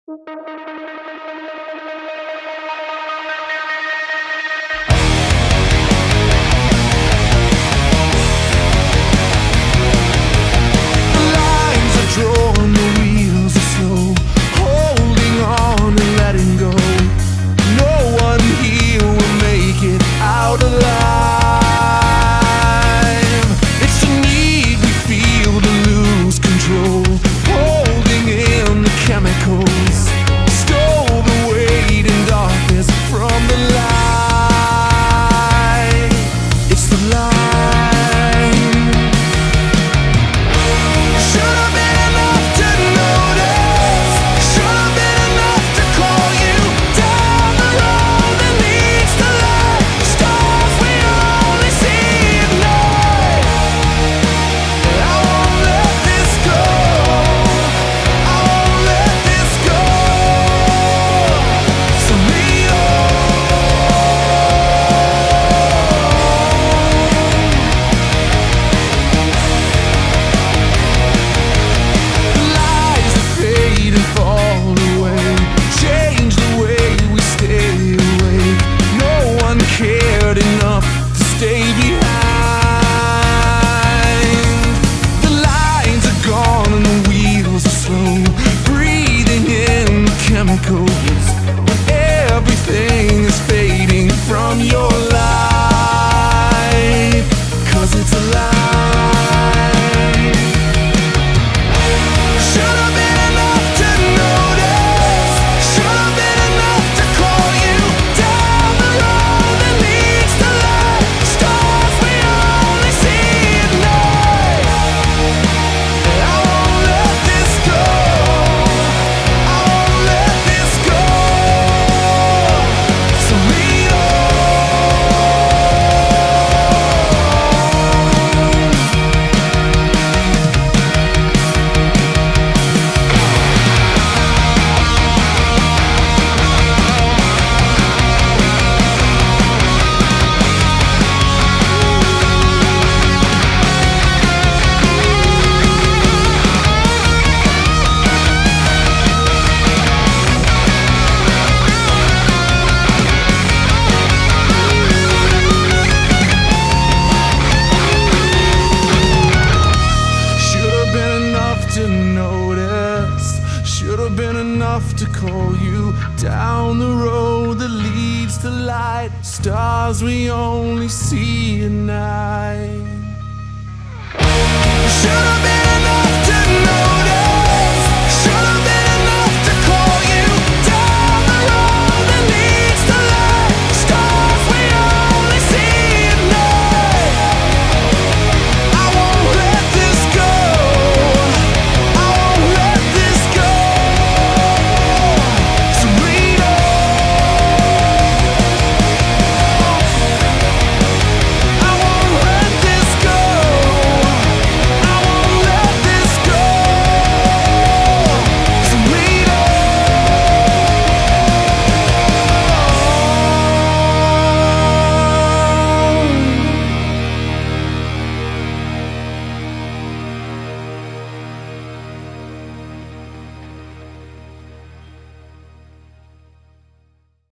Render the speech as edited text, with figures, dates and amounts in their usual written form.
Everything is fading from your life, 'cause it's a lie. Should've been enough to notice, should've been enough to call you down the road that leads to light. Stars we only see at night. I won't let this go, I won't let this go. So lead on. Should've been enough to notice, should've been enough to call you down the road that leads to light. Stars we only see at night. Should've been enough to notice.